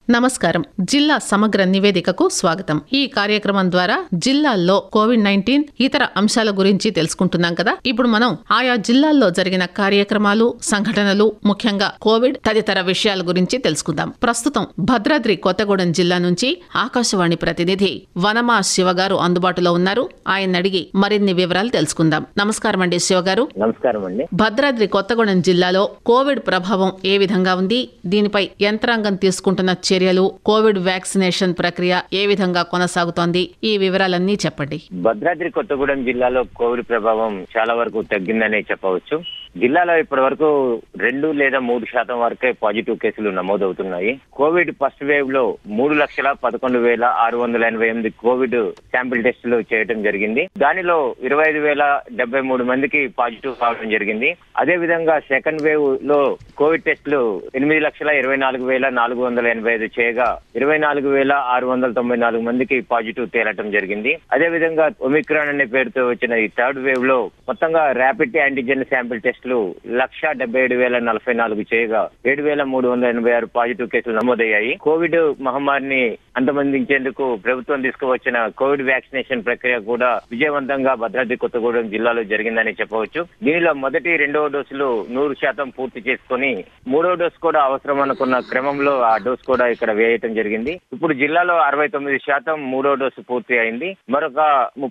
నమస్కారం. జిల్లా సమగ్ర నివేదికకు స్వాగతం. ఈ కార్యక్రమం ద్వారా జిల్లాల్లో కోవిడ్-19 ఇతర అంశాల గురించి తెలుసుకుంటున్నాం కదా. ఇప్పుడు మనం ఆయా జిల్లాల్లో జరిగిన కార్యక్రమాలు, సంఘటనలు, ముఖ్యంగా కోవిడ్ తదితర విషయాల గురించి తెలుసుకుందాం. ప్రస్తుతం భద్రాద్రి కొత్తగూడెం జిల్లా నుంచి ఆకాశవాణి ప్రతినిధి వనమా శివగారు అందుబాటులో ఉన్నారు. ఆయన అడిగి మరిన్ని వివరాలు తెలుసుకుందాం. నమస్కారం అండి శివగారు. నమస్కారం అండి. భద్రాద్రి కొత్తగూడెం జిల్లాలో కోవిడ్ ప్రభావం ఏ విధంగా ఉంది, దీనిపై యంత్రాంగం తీసుకుంటున్న చర్యలు, కోవిడ్ వ్యాక్సినేషన్ ప్రక్రియ ఏ విధంగా కొనసాగుతోంది, ఈ వివరాలన్నీ చెప్పండి. భద్రాద్రి కొత్తగూడెం జిల్లాలో కోవిడ్ ప్రభావం చాలా వరకు తగ్గిందనే చెప్పవచ్చు. జిల్లాలో ఇప్పటి వరకు 2 లేదా 3% వరకే పాజిటివ్ కేసులు నమోదవుతున్నాయి. కోవిడ్ ఫస్ట్ వేవ్ లో 3,11,688 కోవిడ్ శాంపిల్ టెస్టులు చేయడం జరిగింది. దానిలో 25,073 మందికి పాజిటివ్ కావడం జరిగింది. అదే విధంగా సెకండ్ వేవ్ లో కోవిడ్ టెస్టులు 8,24,485 చేయగా 24,694 మందికి పాజిటివ్ తేలటం జరిగింది. అదే విధంగా ఒమిక్రాన్ అనే పేరుతో వచ్చిన ఈ థర్డ్ వేవ్ లో మొత్తంగా ర్యాపిడ్ యాంటీజెన్ శాంపిల్ టెస్టులు 1,77,044 చేయగా 7,386 పాజిటివ్ కేసులు నమోదయ్యాయి. కోవిడ్ మహమ్మారిని అంతమొందించేందుకు ప్రభుత్వం తీసుకువచ్చిన కోవిడ్ వ్యాక్సినేషన్ ప్రక్రియ కూడా విజయవంతంగా భద్రాద్రి కొత్తగూడెం జిల్లాలో జరిగిందని చెప్పవచ్చు. దీనిలో మొదటి, రెండవ డోసులు 100% పూర్తి చేసుకుని మూడో డోసు కూడా అవసరం అనుకున్న క్రమంలో ఆ డోసు కూడా ఇక్కడ వేయటం జరిగింది. ఇప్పుడు జిల్లాలో 69% మూడో డోసు పూర్తి అయింది. మరొక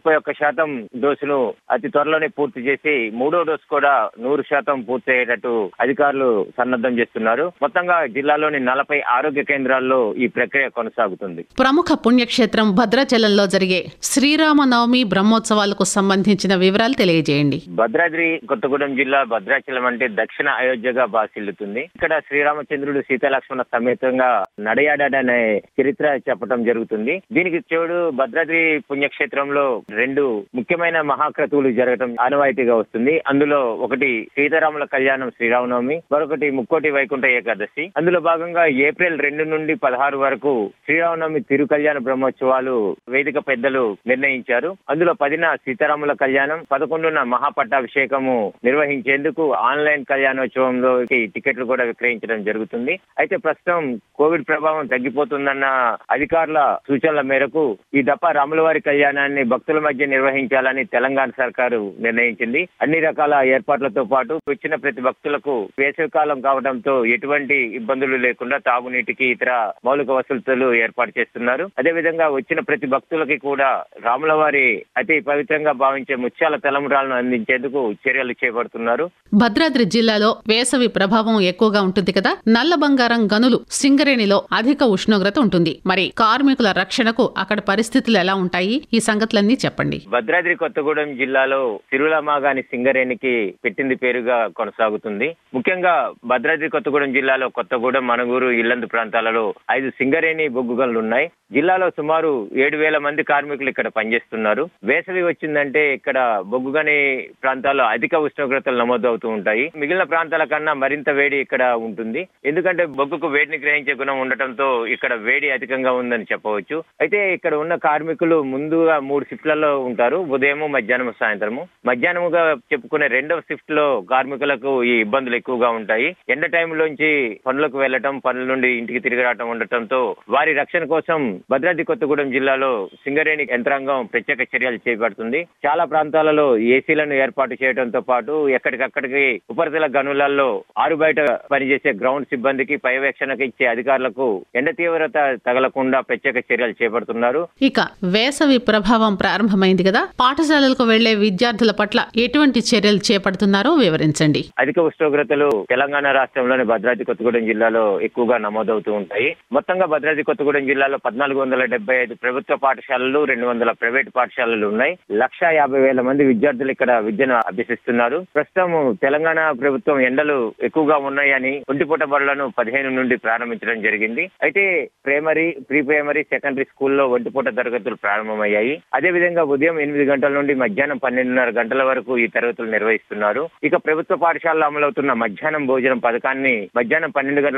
31% డోసులు అతి త్వరలోనే పూర్తి చేసి మూడో డోసు కూడా 100% పూర్తి అయ్యేటట్టు అధికారులు సన్నద్ధం చేస్తున్నారు. మొత్తంగా జిల్లాలోని 40 ఆరోగ్య కేంద్రాల్లో ఈ ప్రక్రియ కొనసాగుతుంది. ప్రముఖ పుణ్యక్షేత్రం భద్రాచలంలో జరిగే శ్రీరామనవమి బ్రహ్మోత్సవాలకు సంబంధించిన వివరాలు తెలియజేయండి. భద్రాద్రి కొత్తగూడెం జిల్లా భద్రాచలం అంటే దక్షిణ అయోధ్యగా బాసిల్లుతుంది. ఇక్కడ శ్రీరామచంద్రుడు సీతాలక్ష్మణ సమేతంగా నడయాడనే చరిత్ర చెప్పడం జరుగుతుంది. దీనికి చెడు భద్రాద్రి పుణ్యక్షేత్రంలో 2 ముఖ్యమైన మహాక్రతువులు జరగడం ఆనవాయితీగా వస్తుంది. అందులో ఒకటి సీతారాముల కళ్యాణం శ్రీరామనవమి, మరొకటి ముక్కోటి వైకుంఠ ఏకాదశి. అందులో భాగంగా ఏప్రిల్ 2 నుండి 16 వరకు శ్రీరామనవమి తిరు కళ్యాణ బ్రహ్మోత్సవాలు వేదిక పెద్దలు నిర్ణయించారు. అందులో 10న సీతారాముల కళ్యాణం, 11న మహాపట్టాభిషేకము నిర్వహించేందుకు ఆన్లైన్ కళ్యాణోత్సవంలో టికెట్లు కూడా విక్రయించడం జరుగుతుంది. అయితే ప్రస్తుతం కోవిడ్ ప్రభావం తగ్గిపోతుందన్న అధికారుల సూచనల మేరకు ఈ దఫా రాములవారి కళ్యాణాన్ని భక్తుల మధ్య నిర్వహించాలని తెలంగాణ సర్కారు నిర్ణయించింది. అన్ని రకాల ఏర్పాట్లతో పాటు వచ్చిన ప్రతి భక్తులకు వేసవికాలం కావడంతో ఎటువంటి ఇబ్బందులు లేకుండా తాగునీటికి ఇతర మౌలిక వసతులు ఏర్పాటు చేస్తున్నారు. అదేవిధంగా వచ్చిన ప్రతి భక్తులకి కూడా రాములవారి అతి పవిత్రంగా భావించే ముత్యాల తలంబ్రాలను అందించేందుకు చర్యలు చేపడుతున్నారు. భద్రాద్రి జిల్లాలో వేసవి ప్రభావం ఎక్కువగా ఉంటుంది కదా. నల్ల బంగారం గనులు సింగరేణిలో అధిక ఉష్ణోగ్రత ఉంటుంది. మరి కార్మికుల రక్షణకు అక్కడ పరిస్థితులు ఎలా ఉంటాయి, ఈ సంగతులన్నీ చెప్పండి. భద్రాద్రి కొత్తగూడెం జిల్లాలో తిరులమాగాని సింగరేణికి పెట్టింది పేరుగా కొనసాగుతుంది. ముఖ్యంగా భద్రాద్రి కొత్తగూడెం జిల్లాలో కొత్తగూడెం, మణుగూరు, ఇల్లందు ప్రాంతాలలో 5 సింగరేణి బొగ్గు గనులు ఉన్నాయి. జిల్లాలో సుమారు 7,000 మంది కార్మికులు ఇక్కడ పనిచేస్తున్నారు. వేసవి వచ్చిందంటే ఇక్కడ బొగ్గు గని ప్రాంతాల్లో అధిక ఉష్ణోగ్రతలు నమోదవుతూ ఉంటాయి. మిగిలిన ప్రాంతాల కన్నా మరింత వేడి ఇక్కడ ఉంటుంది. ఎందుకంటే బొగ్గుకు వేడిని గ్రహించే గుణం ఉండటంతో ఇక్కడ వేడి అధికంగా ఉందని చెప్పవచ్చు. అయితే ఇక్కడ ఉన్న కార్మికులు ముందుగా 3 షిఫ్ట్లలో ఉంటారు. ఉదయం, మధ్యాహ్నం, సాయంత్రము. మధ్యాహ్నముగా చెప్పుకునే 2వ షిఫ్ట్ లో కార్మికులకు ఈ ఇబ్బందులు ఎక్కువగా ఉంటాయి. ఎండ టైంలోంచి పనులకు వెళ్లటం, పనుల నుండి ఇంటికి తిరిగి రావటం ఉండటంతో వారి రక్షణ కోసం భద్రాద్రి కొత్తగూడెం జిల్లాలో సింగరేణి యంత్రాంగం ప్రత్యేక చర్యలు చేపడుతుంది. చాలా ప్రాంతాలలో ఏసీలను ఏర్పాటు చేయడంతో పాటు ఎక్కడికక్కడికి ఉపరితల గనులలో ఆరుబయట పనిచేసే గ్రౌండ్ సిబ్బందికి పర్యవేక్షణకు ఇచ్చే అధికారులకు ఎండ తీవ్రత తగలకుండా ప్రత్యేక చర్యలు చేపడుతున్నారు. ఇక వేసవి ప్రభావం ప్రారంభమైంది కదా, పాఠశాలలకు వెళ్లే విద్యార్థుల పట్ల ఎటువంటి చర్యలు చేపడుతున్నారో వివరించండి. అధిక ఉష్ణోగ్రతలు తెలంగాణ రాష్ట్రంలోని భద్రాద్రి కొత్తగూడెం జిల్లాలో ఎక్కువగా నమోదవుతూ ఉంటాయి. మొత్తంగా భద్రాద్రి కొత్తగూడెం జిల్లాలో 1,475 ప్రభుత్వ పాఠశాలలు, 200 ప్రైవేట్ పాఠశాలలు ఉన్నాయి. 1,50,000 మంది విద్యార్థులు ఇక్కడ విద్యను అభ్యసిస్తున్నారు. ప్రస్తుతం తెలంగాణ ప్రభుత్వం ఎండలు ఎక్కువగా ఉన్నాయని ఒంటిపూట బడులను 15 నుండి ప్రారంభించడం జరిగింది. అయితే ప్రైమరీ, ప్రీ ప్రైమరీ, సెకండరీ స్కూల్లో ఒంటిపూట తరగతులు ప్రారంభమయ్యాయి. అదేవిధంగా ఉదయం 8 గంటల నుండి మధ్యాహ్నం 12:30 గంటల వరకు ఈ తరగతులు నిర్వహిస్తున్నారు. ఇక ప్రభుత్వ పాఠశాలలో అమలవుతున్న మధ్యాహ్నం భోజనం పథకాన్ని మధ్యాహ్నం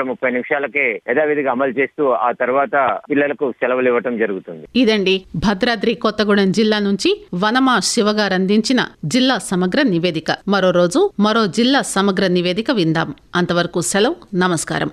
12:30 యథావిధిగా అమలు చేస్తూ ఆ తర్వాత పిల్లలకు సెలవులు ఇవ్వటం జరుగుతుంది. ఇదండి భద్రాద్రి కొత్తగూడెం జిల్లా నుంచి వనమా శివగారు అందించిన జిల్లా సమగ్ర నివేదిక. మరో రోజు మరో జిల్లా సమగ్ర నివేదిక విందాం. అంతవరకు సెలవు. నమస్కారం.